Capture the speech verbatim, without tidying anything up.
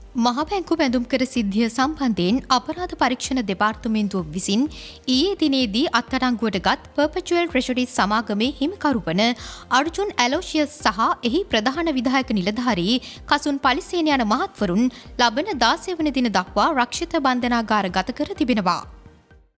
මහ බැංකු බැඳුම් කර සිද්ධිය සම්බන්ධයෙන් අපරාධ පරීක්ෂණ දෙපාර්තමේන්තුව විසින් ඊයේ දිනේදී අත්අඩංගුවට ගත් පර්පචුවල් ට්‍රෙෂරි සමාගමේ හිමිකරු වන අර්ජුන් ඇලෝෂියස් සහ එහි ප්‍රධාන විධායක නිලධාරී කසුන් පලිසේන යන මහත්වරුන් ලබන දාසය වන දින දක්වා රක්ෂිත බන්ධනාගාර ගත කර තිබෙනවා.